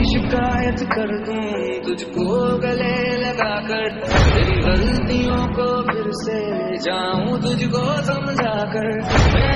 शिकायत कर दूं तुझको गले लगा कर, तेरी गलतियों को फिर से जाऊं तुझको समझा कर।